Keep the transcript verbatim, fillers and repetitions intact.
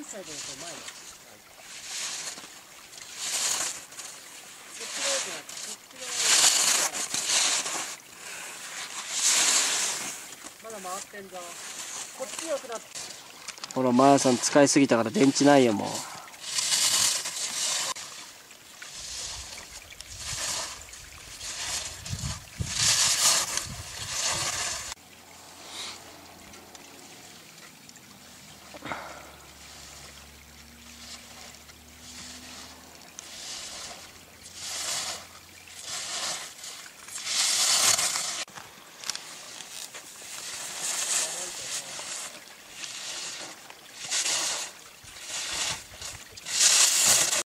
サイドのと前だ。まだ回ってんぞ。こっち良くなって。ほら、マヤさん使いすぎたから電池ないよもう。